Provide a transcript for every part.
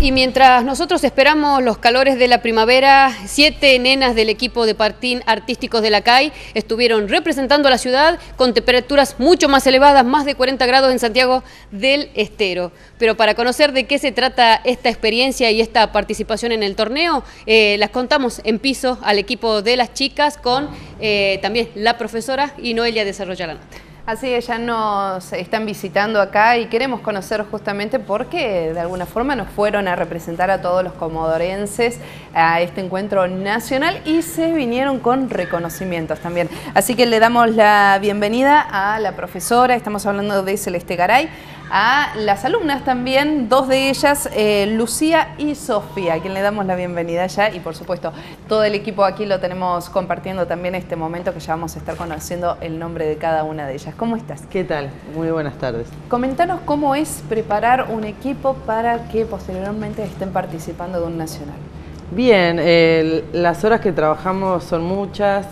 Y mientras nosotros esperamos los calores de la primavera, 7 nenas del equipo de patín artísticos de la CAI estuvieron representando a la ciudad con temperaturas mucho más elevadas, más de 40 grados en Santiago del Estero. Pero para conocer de qué se trata esta experiencia y esta participación en el torneo, las contamos en piso al equipo de las chicas con también la profesora y Noelia desarrolla la nota. Así que ya nos están visitando acá y queremos conocer justamente por qué de alguna forma nos fueron a representar a todos los comodorenses a este encuentro nacional y se vinieron con reconocimientos también. Así que le damos la bienvenida a la profesora, estamos hablando de Celeste Garay, a las alumnas también, 2 de ellas, Lucía y Sofía, a quien le damos la bienvenida ya y por supuesto todo el equipo aquí lo tenemos compartiendo también este momento que ya vamos a estar conociendo el nombre de cada una de ellas. ¿Cómo estás? ¿Qué tal? Muy buenas tardes. Comentanos cómo es preparar un equipo para que posteriormente estén participando de un nacional. Bien, las horas que trabajamos son muchas,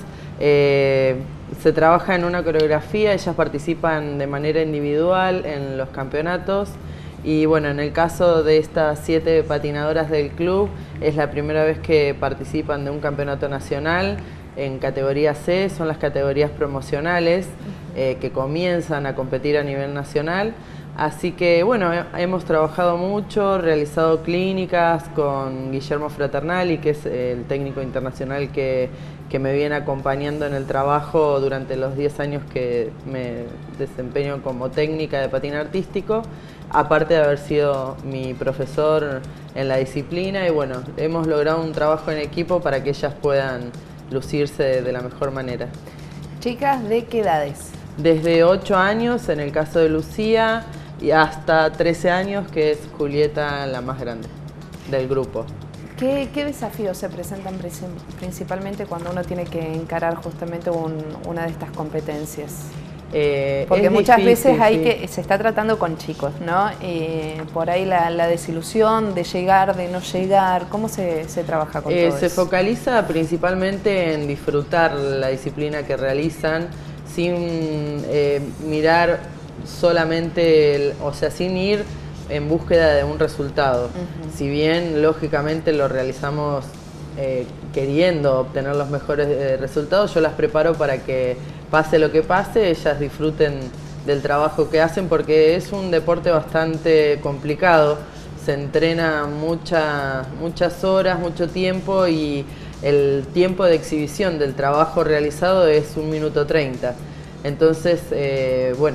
se trabaja en una coreografía, ellas participan de manera individual en los campeonatos y bueno, en el caso de estas 7 patinadoras del club es la primera vez que participan de un campeonato nacional en categoría C, son las categorías promocionales que comienzan a competir a nivel nacional. Así que bueno, hemos trabajado mucho, realizado clínicas con Guillermo Fraternali, que es el técnico internacional que me viene acompañando en el trabajo durante los 10 años que me desempeño como técnica de patín artístico, aparte de haber sido mi profesor en la disciplina. Y bueno, hemos logrado un trabajo en equipo para que ellas puedan lucirse de la mejor manera. Chicas, ¿de qué edades? Desde 8 años en el caso de Lucía y hasta 13 años, que es Julieta, la más grande del grupo. ¿Qué desafíos se presentan principalmente cuando uno tiene que encarar justamente una de estas competencias? Porque muchas veces se está tratando con chicos, ¿no? Por ahí la desilusión de llegar, de no llegar, ¿cómo se trabaja con todo eso? Se focaliza principalmente en disfrutar la disciplina que realizan sin mirar solamente, o sea, sin ir en búsqueda de un resultado. Si bien lógicamente lo realizamos queriendo obtener los mejores resultados, yo las preparo para que pase lo que pase, ellas disfruten del trabajo que hacen, porque es un deporte bastante complicado, se entrena muchas horas, mucho tiempo y el tiempo de exhibición del trabajo realizado es 1 minuto 30. Entonces, bueno,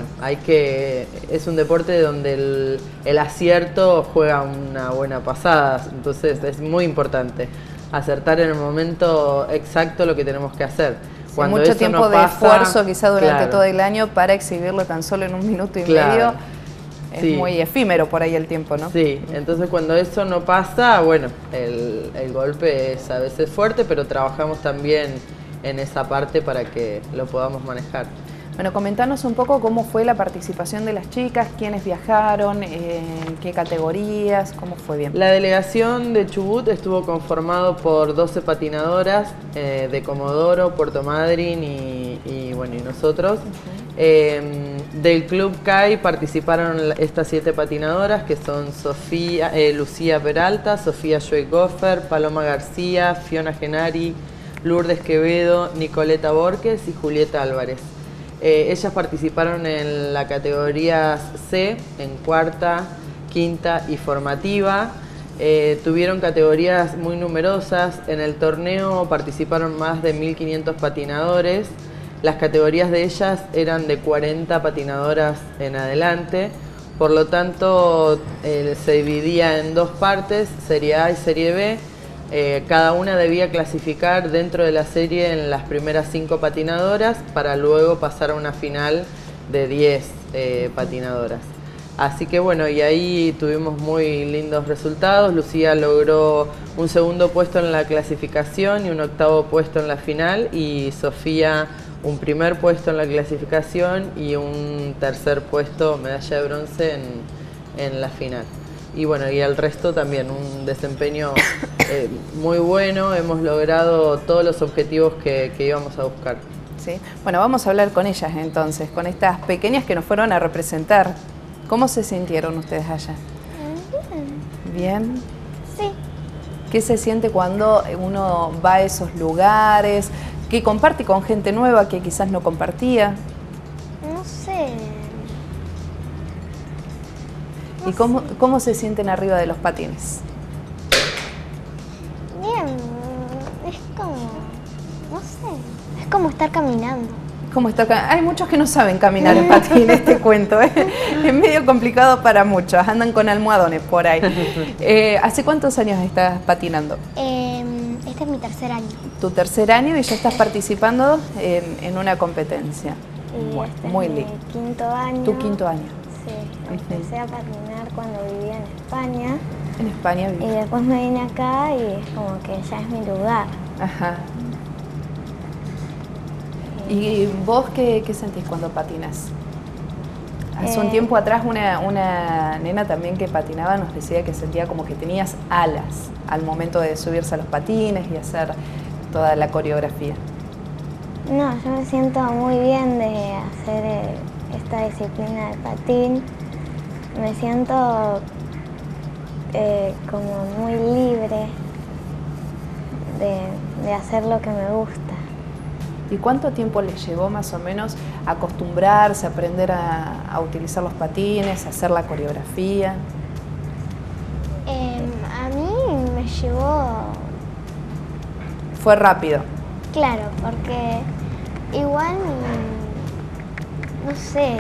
es un deporte donde el acierto juega una buena pasada, entonces es muy importante acertar en el momento exacto lo que tenemos que hacer. Cuando mucho tiempo de esfuerzo quizá durante todo el año para exhibirlo tan solo en 1 minuto y medio, es muy efímero por ahí el tiempo, ¿no? Sí, entonces cuando eso no pasa, bueno, el golpe es a veces fuerte, pero trabajamos también en esa parte para que lo podamos manejar. Bueno, comentanos un poco cómo fue la participación de las chicas, quiénes viajaron, en qué categorías, cómo fue bien. La delegación de Chubut estuvo conformado por 12 patinadoras de Comodoro, Puerto Madryn y nosotros. Del Club CAI participaron estas 7 patinadoras, que son Lucía Peralta, Sofía Schweighofer, Paloma García, Fiona Genari, Lourdes Quevedo, Nicoleta Borges y Julieta Álvarez. Ellas participaron en la categoría C, en cuarta, quinta y formativa. Tuvieron categorías muy numerosas. En el torneo participaron más de 1500 patinadores. Las categorías de ellas eran de 40 patinadoras en adelante. Por lo tanto, se dividía en 2 partes, Serie A y Serie B. Cada una debía clasificar dentro de la serie en las primeras 5 patinadoras para luego pasar a una final de 10 patinadoras. Así que bueno, y ahí tuvimos muy lindos resultados. Lucía logró un 2.º puesto en la clasificación y un 8.º puesto en la final, y Sofía un 1.er puesto en la clasificación y un 3.er puesto, medalla de bronce en la final. Y bueno, y el resto también un desempeño muy bueno, hemos logrado todos los objetivos que íbamos a buscar. Sí. Bueno, vamos a hablar con ellas entonces, con estas pequeñas que nos fueron a representar. ¿Cómo se sintieron ustedes allá? Bien. Sí. ¿Qué se siente cuando uno va a esos lugares, que comparte con gente nueva que quizás no compartía? No sé. ¿Y cómo se sienten arriba de los patines? Bien, es como, no sé, es como estar caminando. Hay muchos que no saben caminar en patines, te cuento, ¿eh? Es medio complicado para muchos, andan con almohadones por ahí. ¿Hace cuántos años estás patinando? Este es mi tercer año. Tu tercer año y ya estás participando en una competencia. Y Bueno, este muy es mi lindo. quinto año. Tu quinto año. Sí, empecé a patinar cuando vivía en España. En España Y viví. después me vine acá y es como que ya es mi lugar. Ajá. ¿Y vos qué sentís cuando patinas? Hace un tiempo atrás una nena también que patinaba nos decía que sentía como que tenías alas al momento de subirse a los patines y hacer toda la coreografía. No, yo me siento muy bien de hacer esta disciplina de patín. Me siento como muy libre de hacer lo que me gusta. ¿Y cuánto tiempo les llevó más o menos acostumbrarse, aprender a utilizar los patines, a hacer la coreografía? A mí me llevó, Fue rápido. claro, porque igual, no sé,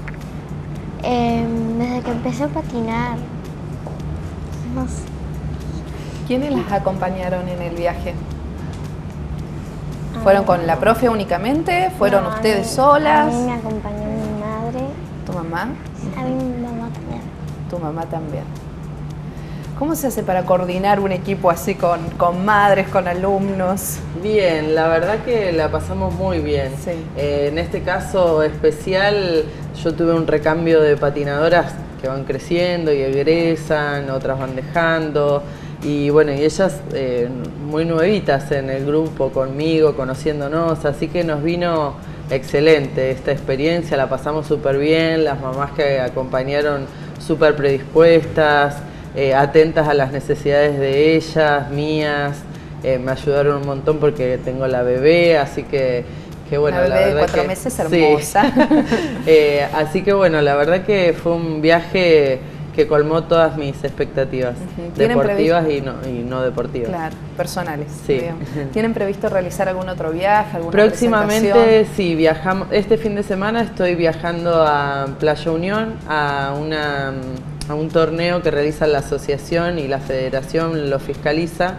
desde que empecé a patinar, no sé. ¿Quiénes las acompañaron en el viaje? ¿Fueron con la profe únicamente? ¿Fueron No, ustedes A solas? mí me acompañó mi madre, ¿Tu mamá? a mí mi mamá también. Tu mamá también. ¿Cómo se hace para coordinar un equipo así con madres, con alumnos? Bien, la verdad que la pasamos muy bien. Sí. En este caso especial, yo tuve un recambio de patinadoras que van creciendo y egresan, otras van dejando. Y bueno, y ellas muy nuevitas en el grupo conmigo, conociéndonos, así que nos vino excelente esta experiencia, la pasamos súper bien, las mamás que acompañaron súper predispuestas, atentas a las necesidades de ellas, mías, me ayudaron un montón porque tengo la bebé, así que bueno, Una la bebé de verdad 4 meses hermosa. Sí. Así que bueno, la verdad que fue un viaje que colmó todas mis expectativas, deportivas y no deportivas. Claro, personales. Sí. Digamos. ¿Tienen previsto realizar algún otro viaje, alguna Próximamente presentación? sí, viajamos. Este fin de semana estoy viajando a Playa Unión, a un torneo que realiza la asociación y la federación lo fiscaliza.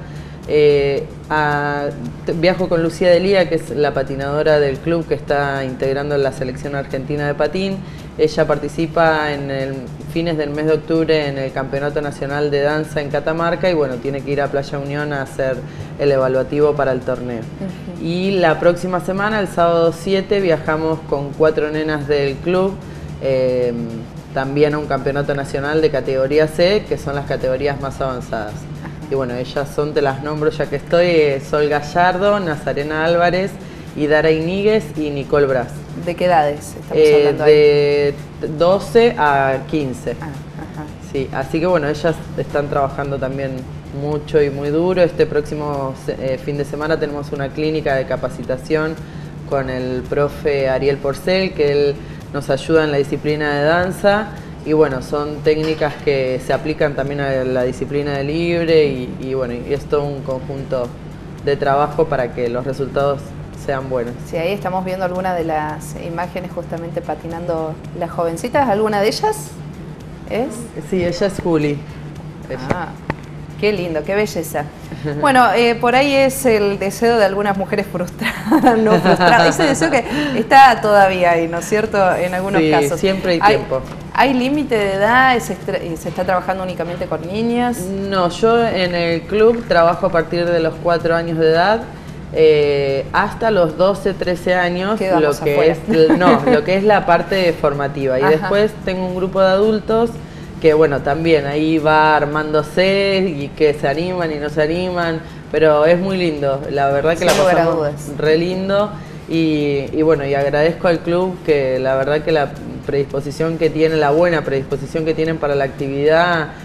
Viajo con Lucía Delía, que es la patinadora del club que está integrando la selección argentina de patín. Ella participa en fines del mes de octubre en el Campeonato Nacional de Danza en Catamarca y bueno, tiene que ir a Playa Unión a hacer el evaluativo para el torneo. Y la próxima semana, el sábado 7, viajamos con 4 nenas del club, también a un campeonato nacional de categoría C, que son las categorías más avanzadas. Y bueno, ellas son, te las nombro ya que estoy, Sol Gallardo, Nazarena Álvarez, Idara Iníguez y Nicole Brás. ¿De qué edades estamos hablando ahí? De 12 a 15. Ajá. Sí, así que bueno, ellas están trabajando también mucho y muy duro. Este próximo fin de semana tenemos una clínica de capacitación con el profe Ariel Porcel, que él nos ayuda en la disciplina de danza. Y bueno, son técnicas que se aplican también a la disciplina de libre y bueno, y es todo un conjunto de trabajo para que los resultados sean buenos. Sí, ahí estamos viendo algunas de las imágenes justamente patinando las jovencitas. ¿Alguna de ellas es? Sí, ella es Juli. Ah, qué lindo, qué belleza. Bueno, por ahí es el deseo de algunas mujeres frustradas, no frustradas. Ese deseo que está todavía ahí, ¿no es cierto? En algunos casos. Siempre hay tiempo. ¿Hay límite de edad? ¿Se está trabajando únicamente con niñas? No, yo en el club trabajo a partir de los 4 años de edad. Hasta los 12, 13 años, lo que es la parte formativa. Y después tengo un grupo de adultos que bueno, también ahí va armándose y que se animan y no se animan, pero es muy lindo, la verdad que la pasamos re lindo y bueno, y agradezco al club que la verdad que la predisposición que tienen, la buena predisposición que tienen para la actividad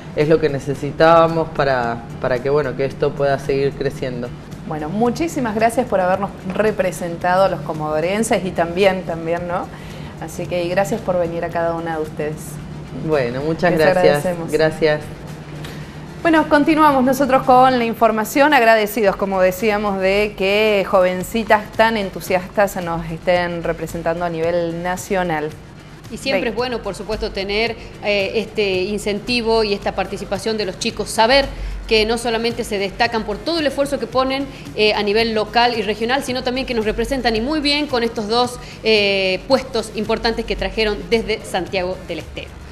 es lo que necesitábamos para que, bueno, que esto pueda seguir creciendo. Bueno, muchísimas gracias por habernos representado a los comodorenses y también, ¿no? Así que gracias por venir a cada una de ustedes. Bueno, muchas Les gracias. agradecemos. Gracias. Bueno, continuamos nosotros con la información, agradecidos, como decíamos, de que jovencitas tan entusiastas nos estén representando a nivel nacional. Y siempre es bueno, por supuesto, tener este incentivo y esta participación de los chicos, saber que no solamente se destacan por todo el esfuerzo que ponen a nivel local y regional, sino también que nos representan y muy bien con estos dos puestos importantes que trajeron desde Santiago del Estero.